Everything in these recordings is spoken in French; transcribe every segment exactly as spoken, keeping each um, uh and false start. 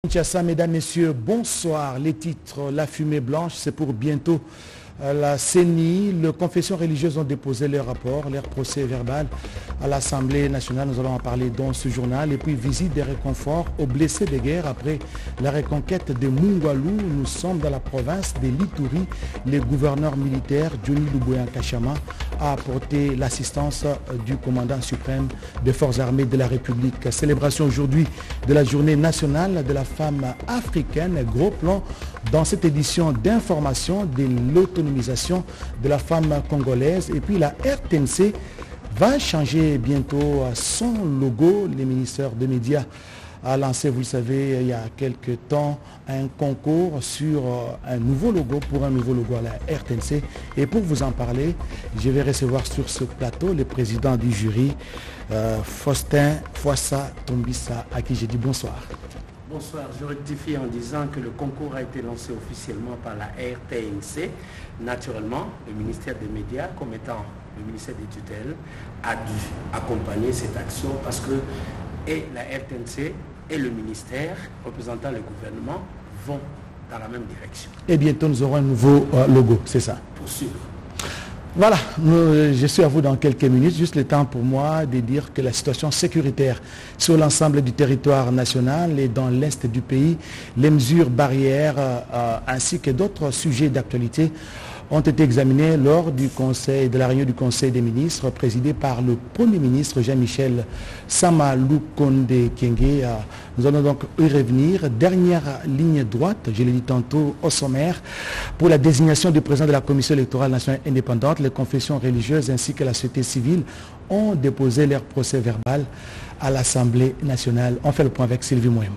Kinshasa, mesdames, messieurs, bonsoir. Les titres, la fumée blanche, c'est pour bientôt. La C E N I, les confessions religieuses ont déposé leur rapport, leur procès verbal à l'Assemblée nationale. Nous allons en parler dans ce journal. Et puis, visite des réconforts aux blessés de guerre après la reconquête de Mungwalu. Nous sommes dans la province de l'Ituri. Le gouverneur militaire, Johnny Luboya Kachama, a apporté l'assistance du commandant suprême des forces armées de la République. Célébration aujourd'hui de la journée nationale de la femme africaine. Gros plan dans cette édition d'information de l'autonomie de la femme congolaise. Et puis la R T N C va changer bientôt son logo. Le ministère des Médias a lancé, vous le savez, il y a quelques temps, un concours sur un nouveau logo, pour un nouveau logo à la R T N C. Et pour vous en parler, je vais recevoir sur ce plateau le président du jury, euh, Faustin Fouassa Tombissa, à qui j'ai dit bonsoir. Bonsoir, je rectifie en disant que le concours a été lancé officiellement par la R T N C. Naturellement, le ministère des Médias, comme étant le ministère des tutelles, a dû accompagner cette action parce que et la R T N C et le ministère, représentant le gouvernement, vont dans la même direction. Et bientôt, nous aurons un nouveau euh, logo, c'est ça? Pour sûr. Voilà, nous, je suis à vous dans quelques minutes. Juste le temps pour moi de dire que la situation sécuritaire sur l'ensemble du territoire national et dans l'est du pays, les mesures barrières euh, ainsi que d'autres sujets d'actualité ont été examinés lors du conseil, de la réunion du Conseil des ministres présidé par le Premier ministre Jean-Michel Sama Lukonde Kyenge. Nous allons donc y revenir. Dernière ligne droite, je l'ai dit tantôt au sommaire, pour la désignation du président de la Commission électorale nationale indépendante. Les confessions religieuses ainsi que la société civile ont déposé leur procès verbal à l'Assemblée nationale. On fait le point avec Sylvie Mouembo.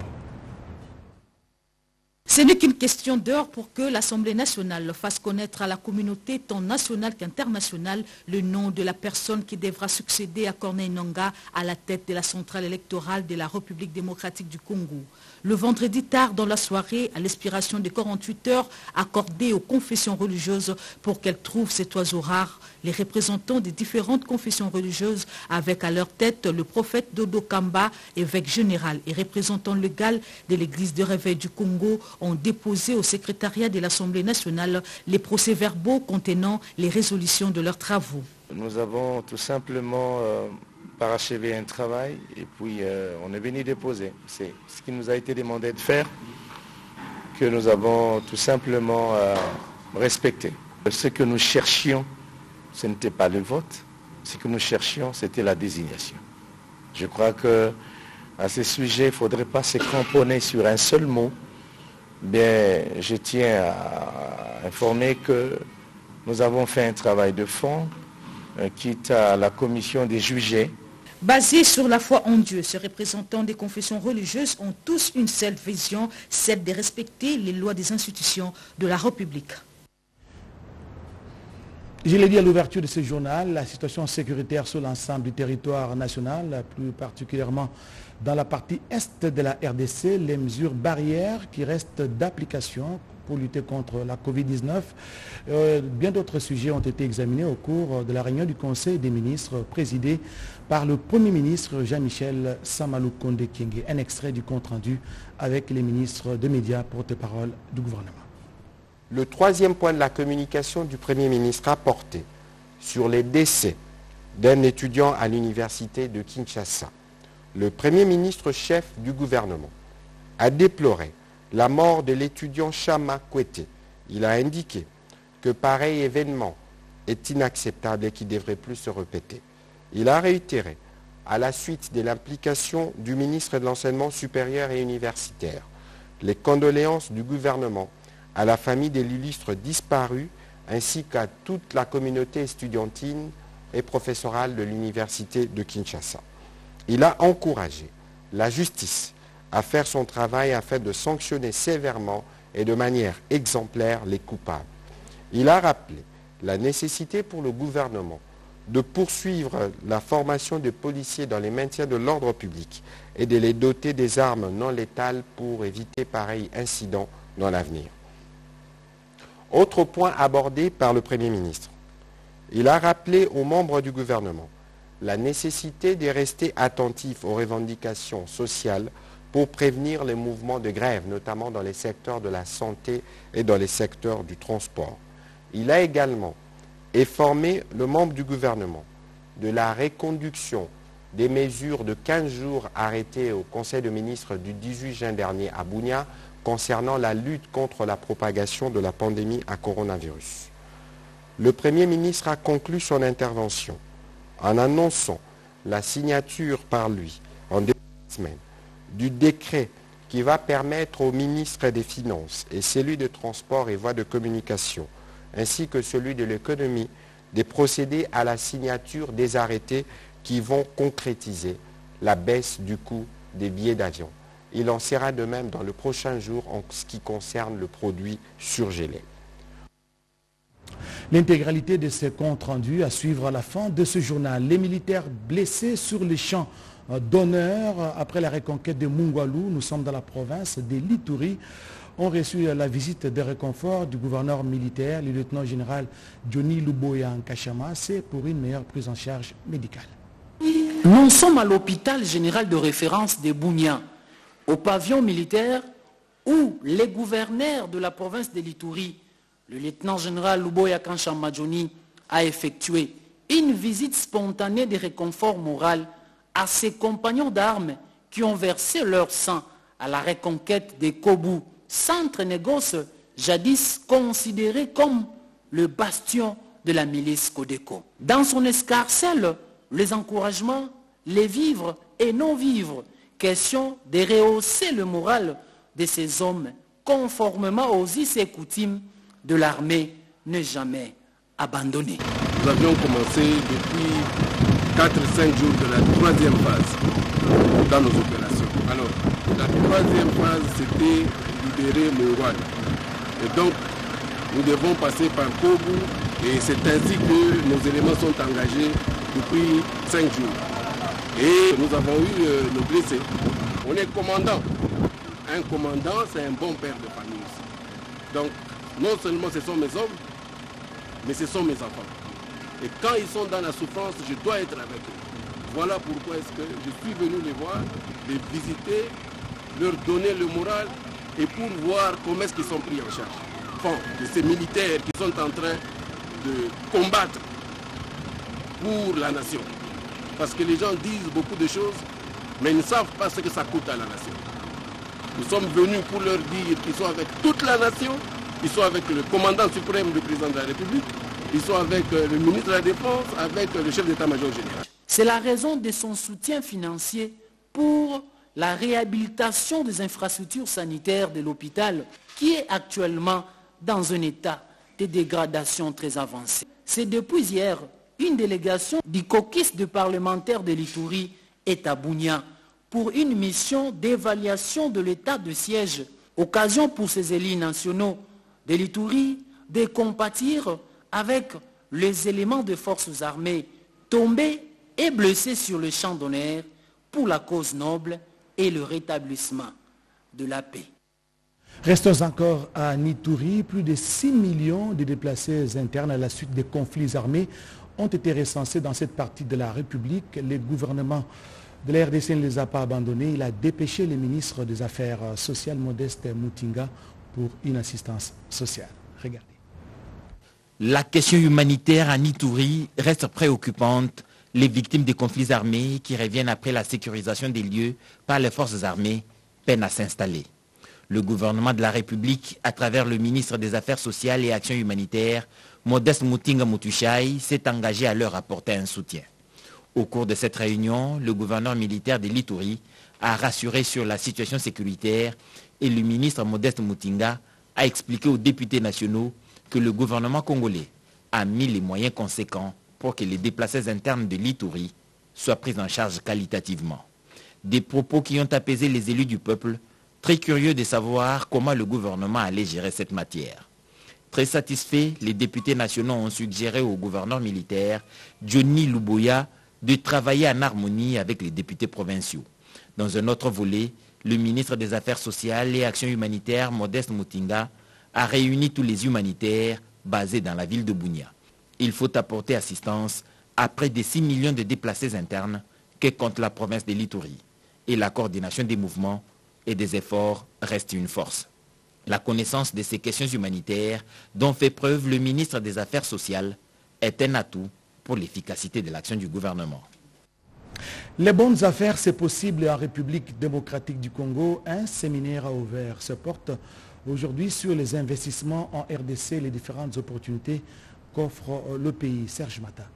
Ce n'est qu'une question d'heure pour que l'Assemblée nationale fasse connaître à la communauté tant nationale qu'internationale le nom de la personne qui devra succéder à Corneille Nangaa à la tête de la centrale électorale de la République démocratique du Congo. Le vendredi tard dans la soirée, à l'expiration des quarante-huit heures accordées aux confessions religieuses pour qu'elles trouvent cet oiseau rare, les représentants des différentes confessions religieuses, avec à leur tête le prophète Dodo Kamba, évêque général et représentant légal de l'église de réveil du Congo, ont déposé au secrétariat de l'Assemblée nationale les procès-verbaux contenant les résolutions de leurs travaux. Nous avons tout simplement euh, parachevé un travail et puis euh, on est venu déposer. C'est ce qui nous a été demandé de faire, que nous avons tout simplement euh, respecté. Ce que nous cherchions, ce n'était pas le vote, ce que nous cherchions, c'était la désignation. Je crois qu'à ce sujet, il ne faudrait pas se cramponner sur un seul mot. Bien, je tiens à informer que nous avons fait un travail de fond, euh, quitte à la commission des jugés. Basés sur la foi en Dieu, ces représentants des confessions religieuses ont tous une seule vision, celle de respecter les lois des institutions de la République. Je l'ai dit à l'ouverture de ce journal, la situation sécuritaire sur l'ensemble du territoire national, plus particulièrement dans la partie est de la R D C, les mesures barrières qui restent d'application pour lutter contre la covid dix-neuf. Euh, bien d'autres sujets ont été examinés au cours de la réunion du Conseil des ministres présidée par le Premier ministre Jean-Michel Sama Lukonde Kyenge. Un extrait du compte-rendu avec les ministres des médias porte-parole du gouvernement. Le troisième point de la communication du Premier ministre a porté sur les décès d'un étudiant à l'université de Kinshasa. Le Premier ministre chef du gouvernement a déploré la mort de l'étudiant Chama Kwete. Il a indiqué que pareil événement est inacceptable et qui ne devrait plus se répéter. Il a réitéré, à la suite de l'implication du ministre de l'Enseignement supérieur et universitaire, les condoléances du gouvernement à la famille de l'illustre disparu ainsi qu'à toute la communauté estudiantine et professorale de l'université de Kinshasa. Il a encouragé la justice à faire son travail afin de sanctionner sévèrement et de manière exemplaire les coupables. Il a rappelé la nécessité pour le gouvernement de poursuivre la formation des policiers dans les maintiens de l'ordre public et de les doter des armes non létales pour éviter pareil incident dans l'avenir. Autre point abordé par le Premier ministre. Il a rappelé aux membres du gouvernement la nécessité de rester attentifs aux revendications sociales pour prévenir les mouvements de grève, notamment dans les secteurs de la santé et dans les secteurs du transport. Il a également informé le membre du gouvernement de la reconduction des mesures de quinze jours arrêtées au Conseil des ministres du dix-huit juin dernier à Bunia concernant la lutte contre la propagation de la pandémie à coronavirus. Le Premier ministre a conclu son intervention en annonçant la signature par lui en début de semaine du décret qui va permettre au ministre des Finances et celui des Transports et Voies de Communication, ainsi que celui de l'Économie, de procéder à la signature des arrêtés qui vont concrétiser la baisse du coût des billets d'avion. Il en sera de même dans le prochain jour en ce qui concerne le produit surgelé. L'intégralité de ces comptes rendus à suivre à la fin de ce journal. Les militaires blessés sur les champs d'honneur après la reconquête de Mungwalu, nous sommes dans la province de l'Ituri, ont reçu la visite de réconfort du gouverneur militaire, le lieutenant-général Johnny Luboya Nkashama, c'est pour une meilleure prise en charge médicale. Nous sommes à l'hôpital général de référence de Bunia, au pavillon militaire où les gouverneurs de la province de l'Ituri, le lieutenant-général Luboya Nkashama Johnny, a effectué une visite spontanée de réconfort moral à ses compagnons d'armes qui ont versé leur sang à la reconquête des Kobu, centre négoce jadis considéré comme le bastion de la milice Codeco. Dans son escarcelle, les encouragements, les vivres et non-vivres, question de rehausser le moral de ces hommes conformément aux us et coutumes de l'armée ne jamais abandonner. Nous avions commencé depuis quatre à cinq jours de la troisième phase dans nos opérations. Alors, la troisième phase, c'était libérer Mungwalu. Et donc, nous devons passer par Kobu et c'est ainsi que nos éléments sont engagés depuis cinq jours. Et nous avons eu euh, nos blessés. On est commandant. Un commandant, c'est un bon père de famille aussi. Donc, non seulement ce sont mes hommes, mais ce sont mes enfants. Et quand ils sont dans la souffrance, je dois être avec eux. Voilà pourquoi est-ce que je suis venu les voir, les visiter, leur donner le moral et pour voir comment est-ce qu'ils sont pris en charge. Enfin, de ces militaires qui sont en train de combattre pour la nation. Parce que les gens disent beaucoup de choses, mais ils ne savent pas ce que ça coûte à la nation. Nous sommes venus pour leur dire qu'ils sont avec toute la nation, ils sont avec le commandant suprême, le président de la République, ils sont avec le ministre de la Défense, avec le chef d'état-major général. C'est la raison de son soutien financier pour la réhabilitation des infrastructures sanitaires de l'hôpital qui est actuellement dans un état de dégradation très avancé. C'est depuis hier, une délégation du caucus de parlementaires de l'Ituri est à Bunia pour une mission d'évaluation de l'état de siège. Occasion pour ces élus nationaux de l'Ituri de compatir avec les éléments des forces armées tombés et blessés sur le champ d'honneur pour la cause noble et le rétablissement de la paix. Restons encore à Ituri. Plus de six millions de déplacés internes à la suite des conflits armés ont été recensés dans cette partie de la République. Le gouvernement de la R D C ne les a pas abandonnés. Il a dépêché le ministre des Affaires sociales, Modeste Mutinga, pour une assistance sociale. Regardez. La question humanitaire à Ituri reste préoccupante. Les victimes des conflits armés qui reviennent après la sécurisation des lieux par les forces armées peinent à s'installer. Le gouvernement de la République, à travers le ministre des Affaires sociales et Actions humanitaires, Modeste Mutinga Mutushai, s'est engagé à leur apporter un soutien. Au cours de cette réunion, le gouverneur militaire de l'Ituri a rassuré sur la situation sécuritaire et le ministre Modeste Mutinga a expliqué aux députés nationaux que le gouvernement congolais a mis les moyens conséquents pour que les déplacés internes de l'Ituri soient pris en charge qualitativement. Des propos qui ont apaisé les élus du peuple, très curieux de savoir comment le gouvernement allait gérer cette matière. Très satisfaits, les députés nationaux ont suggéré au gouverneur militaire, Johnny Luboya, de travailler en harmonie avec les députés provinciaux. Dans un autre volet, le ministre des Affaires sociales et Actions humanitaires, Modeste Mutinga, a réuni tous les humanitaires basés dans la ville de Bunia. Il faut apporter assistance à près de six millions de déplacés internes que compte la province de l'Ituri. Et la coordination des mouvements et des efforts reste une force. La connaissance de ces questions humanitaires dont fait preuve le ministre des Affaires sociales est un atout pour l'efficacité de l'action du gouvernement. Les bonnes affaires, c'est possible en République démocratique du Congo. Un séminaire a ouvert se porte aujourd'hui sur les investissements en R D C et les différentes opportunités qu'offre le pays. Serge Mata.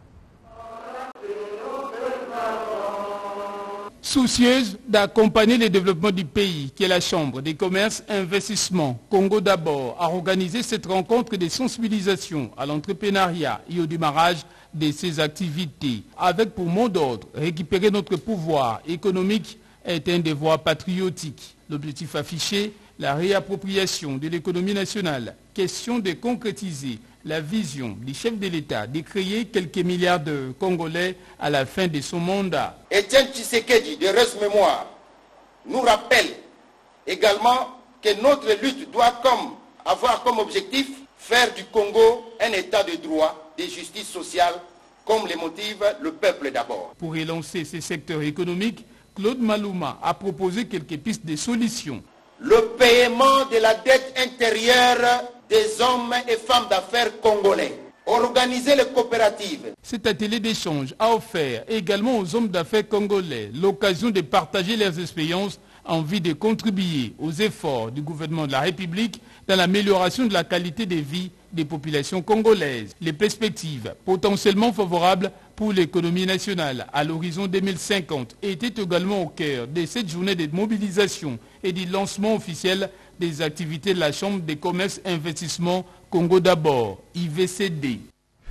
Soucieuse d'accompagner le développement du pays, qui est la Chambre des commerces et investissements Congo d'abord, a organisé cette rencontre de sensibilisation à l'entrepreneuriat et au démarrage de ses activités, avec pour mot d'ordre récupérer notre pouvoir économique est un devoir patriotique. L'objectif affiché, la réappropriation de l'économie nationale, question de concrétiser la vision du chef de l'État de créer quelques milliards de Congolais à la fin de son mandat. Etienne Tshisekedi, de Reste-Mémoire, nous rappelle également que notre lutte doit comme, avoir comme objectif faire du Congo un État de droit, de justice sociale, comme le motive le peuple d'abord. Pour relancer ces secteurs économiques, Claude Malouma a proposé quelques pistes de solutions. Le paiement de la dette intérieure des hommes et femmes d'affaires congolais. Organiser les coopératives. Cet atelier d'échange a offert également aux hommes d'affaires congolais l'occasion de partager leurs expériences en vue de contribuer aux efforts du gouvernement de la République dans l'amélioration de la qualité de vie des populations congolaises. Les perspectives potentiellement favorables pour l'économie nationale à l'horizon deux mille cinquante étaient également au cœur de cette journée de mobilisation et du lancement officiel des activités de la Chambre des commerces et investissements Congo d'abord, I V C D.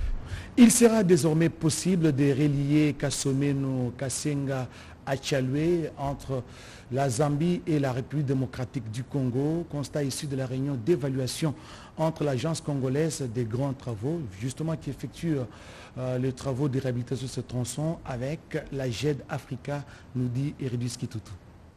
Il sera désormais possible de relier Kasomeno Kasenga à Tchaloué entre la Zambie et la République démocratique du Congo, constat issu de la réunion d'évaluation entre l'agence congolaise des grands travaux, justement qui effectue euh, les travaux de réhabilitation de ce tronçon avec la G E D Africa, nous dit Eridus Kitutu.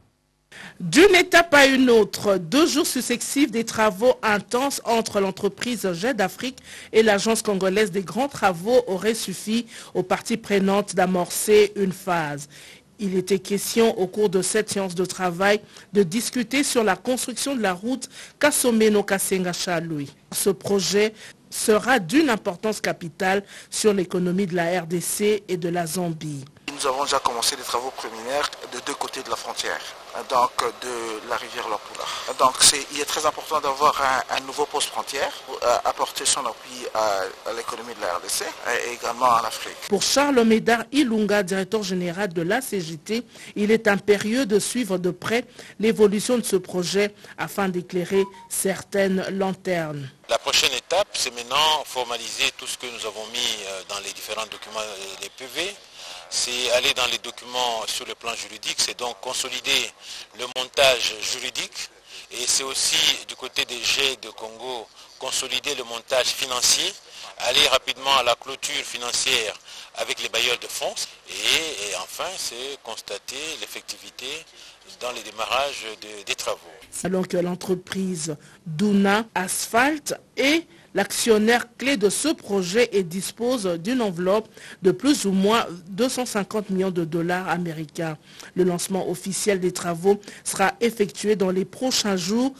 D'une étape à une autre, deux jours successifs des travaux intenses entre l'entreprise G E D Afrique et l'agence congolaise des grands travaux auraient suffi aux parties prenantes d'amorcer une phase. Il était question au cours de cette séance de travail de discuter sur la construction de la route Kasomeno-Kasenga-Tchaloué. Ce projet sera d'une importance capitale sur l'économie de la R D C et de la Zambie. Nous avons déjà commencé les travaux préliminaires de deux côtés de la frontière, donc de la rivière Lapula. Donc il est très important d'avoir un, un nouveau poste frontière pour euh, apporter son appui à, à l'économie de la R D C et également à l'Afrique. Pour Charles Médard Ilunga, directeur général de l'A C G T, il est impérieux de suivre de près l'évolution de ce projet afin d'éclairer certaines lanternes. La prochaine étape, c'est maintenant formaliser tout ce que nous avons mis dans les différents documents des P V. C'est aller dans les documents sur le plan juridique, c'est donc consolider le montage juridique et c'est aussi du côté des G de Congo consolider le montage financier, aller rapidement à la clôture financière avec les bailleurs de fonds et, et enfin c'est constater l'effectivité dans le démarrage de, des travaux. Alors que l'entreprise Duna Asphalt est l'actionnaire clé de ce projet et dispose d'une enveloppe de plus ou moins deux cent cinquante millions de dollars américains. Le lancement officiel des travaux sera effectué dans les prochains jours.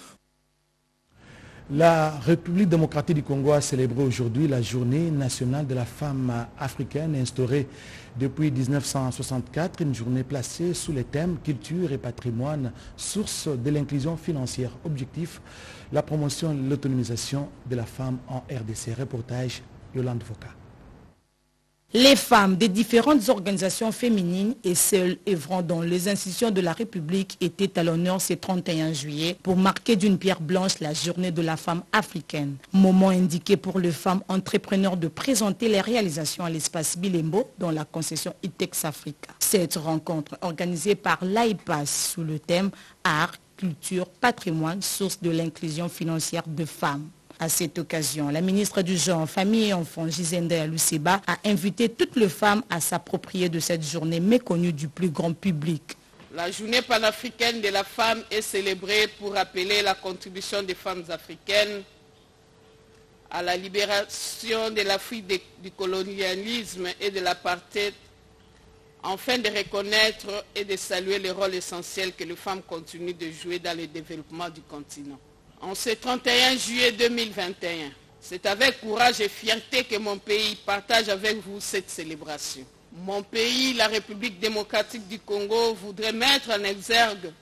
La République démocratique du Congo a célébré aujourd'hui la journée nationale de la femme africaine instaurée depuis mille neuf cent soixante-quatre, une journée placée sous les thèmes culture et patrimoine, source de l'inclusion financière. Objectif, la promotion et l'autonomisation de la femme en R D C. Reportage Yolande Voka. Les femmes des différentes organisations féminines et celles œuvrant dans les institutions de la République étaient à l'honneur ce trente et un juillet pour marquer d'une pierre blanche la journée de la femme africaine. Moment indiqué pour les femmes entrepreneurs de présenter les réalisations à l'espace Bilembo dans la concession Itex Africa. Cette rencontre organisée par l'A I P A S sous le thème Art, culture, patrimoine, source de l'inclusion financière de femmes. À cette occasion, la ministre du Genre, Famille et Enfants, Gisende Aluseba, a invité toutes les femmes à s'approprier de cette journée méconnue du plus grand public. La journée panafricaine de la femme est célébrée pour rappeler la contribution des femmes africaines à la libération de l'Afrique du colonialisme et de l'apartheid afin de reconnaître et de saluer le rôle essentiel que les femmes continuent de jouer dans le développement du continent. En ce trente et un juillet deux mille vingt et un, c'est avec courage et fierté que mon pays partage avec vous cette célébration. Mon pays, la République démocratique du Congo, voudrait mettre en exergue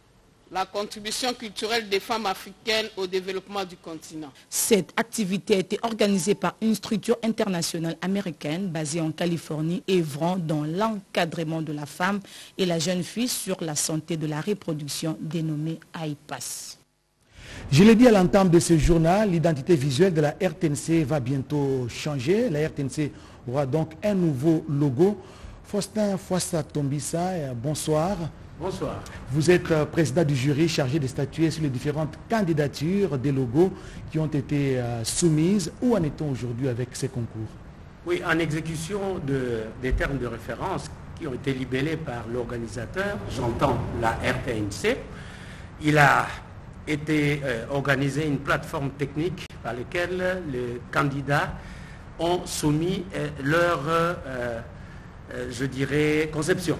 la contribution culturelle des femmes africaines au développement du continent. Cette activité a été organisée par une structure internationale américaine basée en Californie, œuvrant dans l'encadrement de la femme et la jeune fille sur la santé de la reproduction, dénommée I P A S. Je l'ai dit à l'entame de ce journal, l'identité visuelle de la R T N C va bientôt changer. La R T N C aura donc un nouveau logo. Faustin Fouassa Tombissa, bonsoir. Bonsoir. Vous êtes président du jury chargé de statuer sur les différentes candidatures des logos qui ont été euh, soumises. Où en est-on aujourd'hui avec ces concours? Oui, en exécution de, des termes de référence qui ont été libellés par l'organisateur, j'entends la R T N C, il a été euh, organisé une plateforme technique par laquelle les candidats ont soumis euh, leur, euh, euh, je dirais, conception.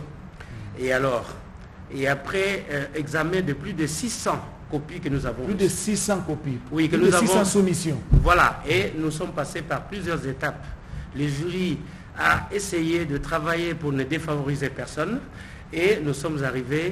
Et alors, et après euh, examen de plus de six cents copies que nous avons. Plus de six cents copies. Oui, que plus nous de six cents avons soumissions. Voilà, et nous sommes passés par plusieurs étapes. Le jury a essayé de travailler pour ne défavoriser personne et nous sommes arrivés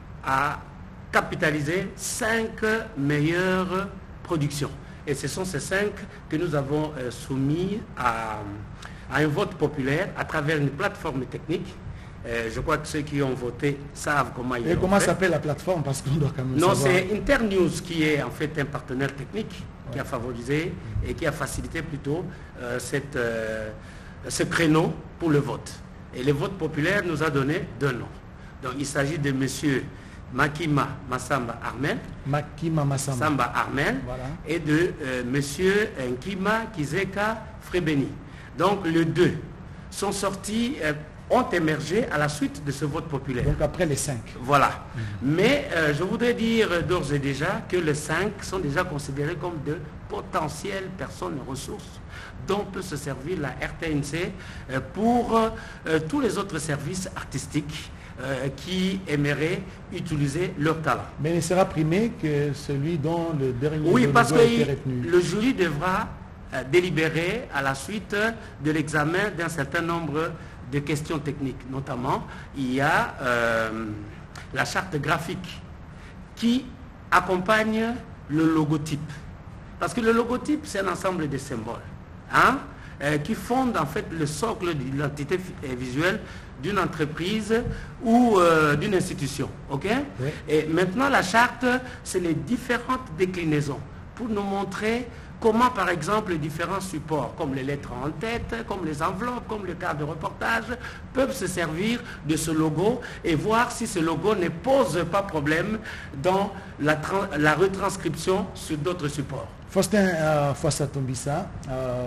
à capitaliser cinq meilleures productions. Et ce sont ces cinq que nous avons euh, soumis à, à un vote populaire à travers une plateforme technique. Euh, je crois que ceux qui ont voté savent comment ils Et l'ont comment fait. s'appelle la plateforme? Parce qu'on doit quand même Non, savoir. c'est Internews qui est en fait un partenaire technique ouais. qui a favorisé et qui a facilité plutôt euh, cette, euh, ce créneau pour le vote. Et le vote populaire nous a donné deux noms. Donc il s'agit de M. Makima Massamba Armel, Makima Massamba Samba Armel voilà. et de euh, M. Nkima Kizeka Frebeni. Donc les deux sont sortis... Euh, ont émergé à la suite de ce vote populaire. Donc après les cinq. Voilà. Mmh. Mais euh, je voudrais dire d'ores et déjà que les cinq sont déjà considérés comme de potentielles personnes ressources dont peut se servir la R T N C euh, pour euh, tous les autres services artistiques euh, qui aimeraient utiliser leur talent. Mais il ne sera primé que celui dont le dernier oui, parce que a été retenu. Le jury devra euh, délibérer à la suite de l'examen d'un certain nombre de questions techniques. Notamment, il y a euh, la charte graphique qui accompagne le logotype. Parce que le logotype, c'est un ensemble de symboles hein, euh, qui fondent en fait le socle de l'identité visuelle d'une entreprise ou euh, d'une institution. Okay? Oui. Et maintenant, la charte, c'est les différentes déclinaisons pour nous montrer comment, par exemple, les différents supports, comme les lettres en tête, comme les enveloppes, comme le cadre de reportage, peuvent se servir de ce logo et voir si ce logo ne pose pas problème dans la, la retranscription sur d'autres supports. Faustin euh, Fouassa Tombissa, euh,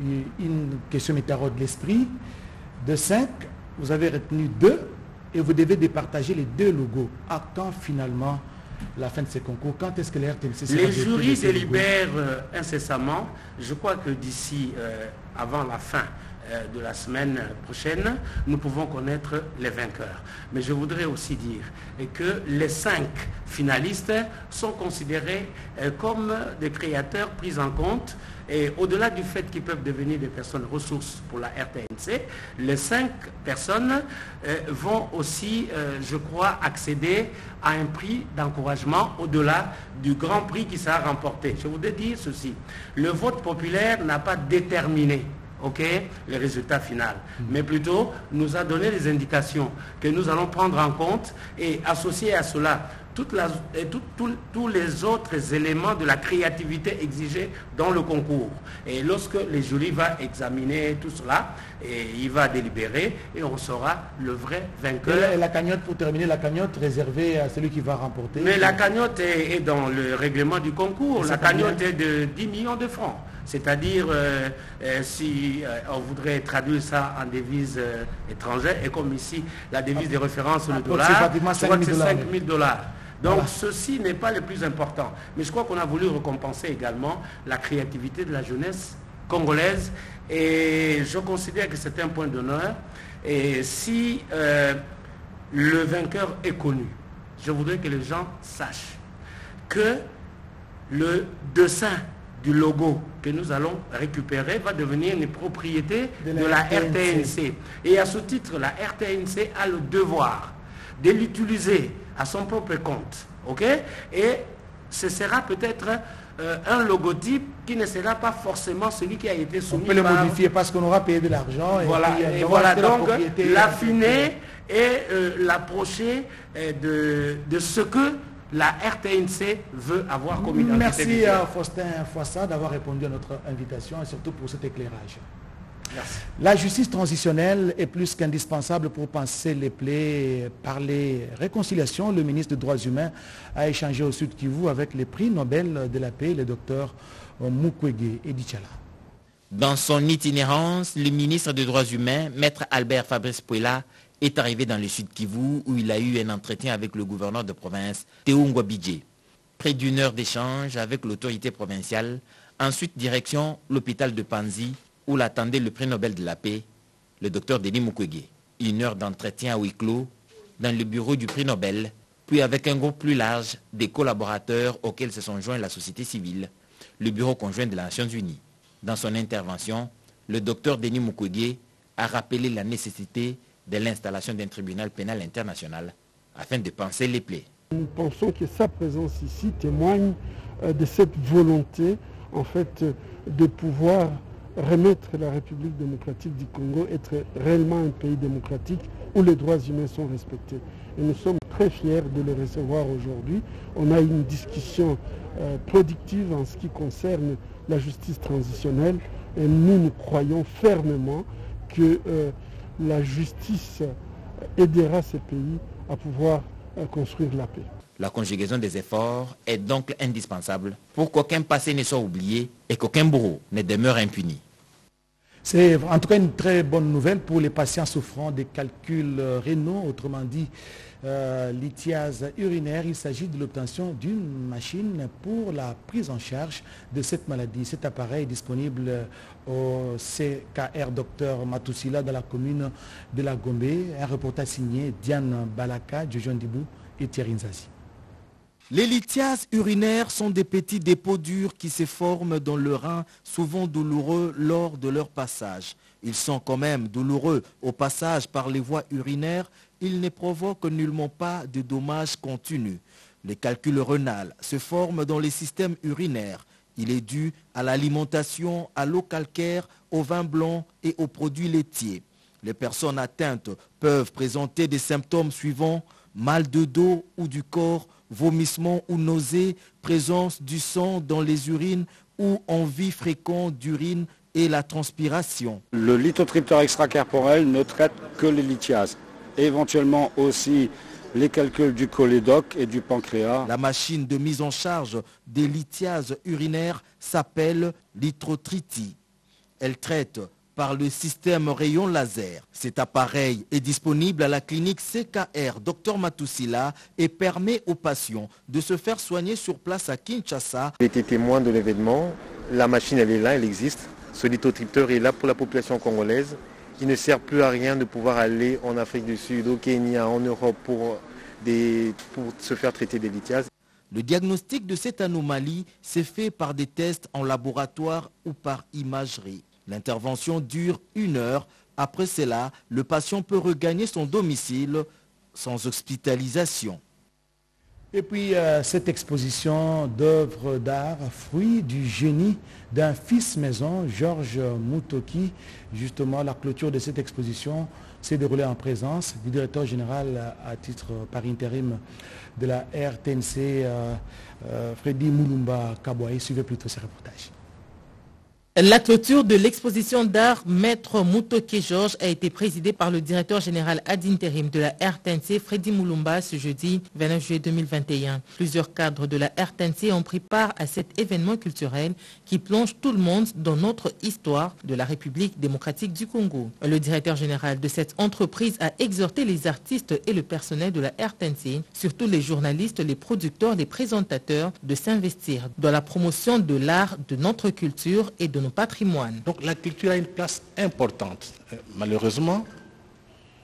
une question me taraude l'esprit. De cinq, vous avez retenu deux et vous devez départager les deux logos. À quand finalement la fin de ces concours? Quand est-ce que les R T N C sera Les jurys délibèrent euh, incessamment. Je crois que d'ici, euh, avant la fin euh, de la semaine prochaine, nous pouvons connaître les vainqueurs. Mais je voudrais aussi dire que les cinq finalistes sont considérés euh, comme des créateurs pris en compte. Et au-delà du fait qu'ils peuvent devenir des personnes ressources pour la R T N C, les cinq personnes euh, vont aussi, euh, je crois, accéder à un prix d'encouragement au-delà du grand prix qui sera remporté. Je voudrais dire ceci, le vote populaire n'a pas déterminé okay, le résultat final, mmh. mais plutôt nous a donné des indications que nous allons prendre en compte et associer à cela Toute la, et tout, tout, tous les autres éléments de la créativité exigée dans le concours. Et lorsque le jury va examiner tout cela, et il va délibérer et on saura le vrai vainqueur. Et la, et la cagnotte, pour terminer, la cagnotte réservée à celui qui va remporter. Mais la cagnotte est, est dans le règlement du concours. La cagnotte est de dix millions de francs. C'est-à-dire, euh, euh, si euh, on voudrait traduire ça en devise euh, étrangère, et comme ici, la devise de référence, le dollar, je crois que c'est cinq mille dollars. Donc voilà. Ceci n'est pas le plus important. Mais je crois qu'on a voulu récompenser également la créativité de la jeunesse congolaise. Et je considère que c'est un point d'honneur. Et si euh, le vainqueur est connu, je voudrais que les gens sachent que le dessin du logo que nous allons récupérer va devenir une propriété de la, de la R T N C. Et à ce titre, la R T N C a le devoir de l'utiliser à son propre compte. Ok? Et ce sera peut-être euh, un logotype qui ne sera pas forcément celui qui a été soumis. On peut le par... modifier parce qu'on aura payé de l'argent. Voilà, et, puis, et voilà donc l'affiner et euh, l'approcher euh, de, de ce que la R T N C veut avoir comme identité. Merci à Faustin Foissa d'avoir répondu à notre invitation et surtout pour cet éclairage. Merci. La justice transitionnelle est plus qu'indispensable pour panser les plaies, parler réconciliation. Le ministre des Droits humains a échangé au Sud Kivu avec les prix Nobel de la paix, le docteur Mukwege Edichala. Dans son itinérance, le ministre des Droits humains, maître Albert Fabrice Pouela, est arrivé dans le Sud Kivu où il a eu un entretien avec le gouverneur de province, Théo Ngwabidje. Près d'une heure d'échange avec l'autorité provinciale, ensuite direction l'hôpital de Panzi où l'attendait le prix Nobel de la paix, le docteur Denis Mukwege. Une heure d'entretien à huis clos dans le bureau du prix Nobel, puis avec un groupe plus large des collaborateurs auxquels se sont joints la société civile, le bureau conjoint des Nations Unies. Dans son intervention, le docteur Denis Mukwege a rappelé la nécessité de l'installation d'un tribunal pénal international afin de panser les plaies. Nous pensons que sa présence ici témoigne euh, de cette volonté en fait, de pouvoir remettre la République démocratique du Congo, être réellement un pays démocratique où les droits humains sont respectés. Et nous sommes très fiers de le recevoir aujourd'hui. On a une discussion euh, productive en ce qui concerne la justice transitionnelle et nous, nous croyons fermement que euh, la justice aidera ces pays à pouvoir euh, construire la paix. La conjugaison des efforts est donc indispensable pour qu'aucun passé ne soit oublié et qu'aucun bourreau ne demeure impuni. C'est en tout cas une très bonne nouvelle pour les patients souffrant des calculs rénaux, autrement dit euh, lithiase urinaire. Il s'agit de l'obtention d'une machine pour la prise en charge de cette maladie. Cet appareil est disponible au C K R Docteur Matousila dans la commune de la Gombe. Un reportage signé Diane Balaka, Jojon Dibou et Thierry Nzazi. Les lithiases urinaires sont des petits dépôts durs qui se forment dans le rein, souvent douloureux lors de leur passage. Ils sont quand même douloureux au passage par les voies urinaires, ils ne provoquent nullement pas de dommages continus. Les calculs rénaux se forment dans les systèmes urinaires. Il est dû à l'alimentation, à l'eau calcaire, au vin blanc et aux produits laitiers. Les personnes atteintes peuvent présenter des symptômes suivants: mal de dos ou du corps, vomissements ou nausées, présence du sang dans les urines ou envie fréquente d'urine et la transpiration. Le lithotripteur extracorporel ne traite que les lithiases, et éventuellement aussi les calculs du cholédoque et du pancréas. La machine de mise en charge des lithiases urinaires s'appelle lithotriti. Elle traite par le système rayon laser. Cet appareil est disponible à la clinique C K R Docteur Matousila et permet aux patients de se faire soigner sur place à Kinshasa. J'ai été témoin de l'événement. La machine, elle est là, elle existe. Ce lithotripteur est là pour la population congolaise. Il ne sert plus à rien de pouvoir aller en Afrique du Sud, au Kenya, en Europe pour, des, pour se faire traiter des lithiases. Le diagnostic de cette anomalie s'est fait par des tests en laboratoire ou par imagerie. L'intervention dure une heure. Après cela, le patient peut regagner son domicile sans hospitalisation. Et puis euh, cette exposition d'œuvres d'art, fruit du génie d'un fils maison, Georges Mutoki. Justement, la clôture de cette exposition s'est déroulée en présence du directeur général à titre par intérim de la R T N C, euh, euh, Freddy Moulumba Kabouaï. Suivez plutôt ce reportage. La clôture de l'exposition d'art Maître Mutoki Georges a été présidée par le directeur général ad intérim de la R T N C, Freddy Moulumba, ce jeudi vingt-neuf juillet deux mille vingt et un. Plusieurs cadres de la R T N C ont pris part à cet événement culturel qui plonge tout le monde dans notre histoire de la République démocratique du Congo. Le directeur général de cette entreprise a exhorté les artistes et le personnel de la R T N C, surtout les journalistes, les producteurs, les présentateurs, de s'investir dans la promotion de l'art, de notre culture et de nos patrimoine. Donc la culture a une place importante. Malheureusement,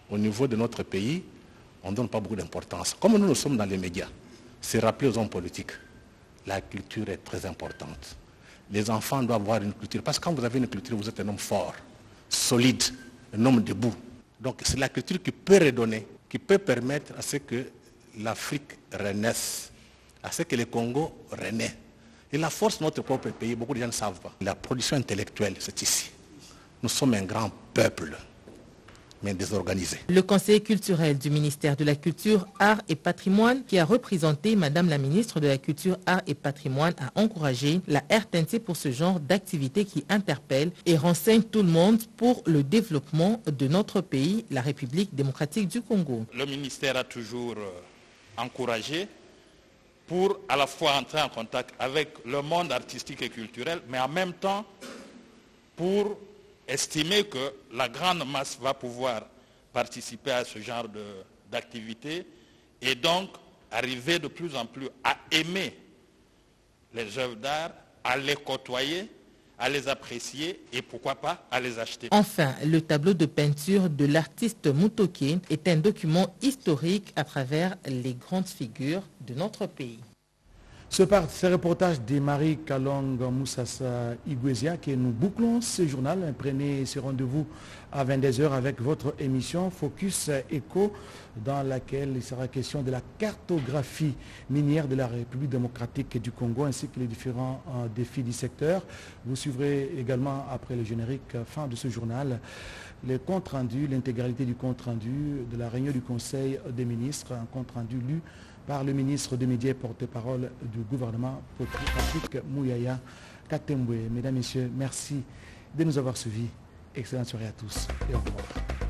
au niveau de notre pays, on ne donne pas beaucoup d'importance. Comme nous, nous sommes dans les médias, c'est rappeler aux hommes politiques, la culture est très importante. Les enfants doivent avoir une culture, parce que quand vous avez une culture, vous êtes un homme fort, solide, un homme debout. Donc c'est la culture qui peut redonner, qui peut permettre à ce que l'Afrique renaisse, à ce que le Congo renaisse. Et la force de notre propre pays, beaucoup de gens ne savent pas. La production intellectuelle, c'est ici. Nous sommes un grand peuple, mais désorganisé. Le conseiller culturel du ministère de la Culture, Art et Patrimoine, qui a représenté Madame la ministre de la Culture, Art et Patrimoine, a encouragé la R T N C pour ce genre d'activité qui interpelle et renseigne tout le monde pour le développement de notre pays, la République démocratique du Congo. Le ministère a toujours encouragé pour à la fois entrer en contact avec le monde artistique et culturel, mais en même temps pour estimer que la grande masse va pouvoir participer à ce genre d'activité et donc arriver de plus en plus à aimer les œuvres d'art, à les côtoyer, à les apprécier et pourquoi pas à les acheter. Enfin, le tableau de peinture de l'artiste Mutoke est un document historique à travers les grandes figures de notre pays. Ce, ce reportage de Marie Kalong Moussassa Igwezia que nous bouclons ce journal. Prenez ce rendez-vous à vingt-deux heures avec votre émission Focus Eco, dans laquelle il sera question de la cartographie minière de la République démocratique du Congo ainsi que les différents euh, défis du secteur. Vous suivrez également après le générique fin de ce journal le compte rendu, l'intégralité du compte rendu de la réunion du Conseil des ministres, un compte rendu lu par le ministre des Médias et porte-parole du gouvernement, Patrick Mouyaya Katembwe. Mesdames, Messieurs, merci de nous avoir suivis. Excellente soirée à tous et au revoir.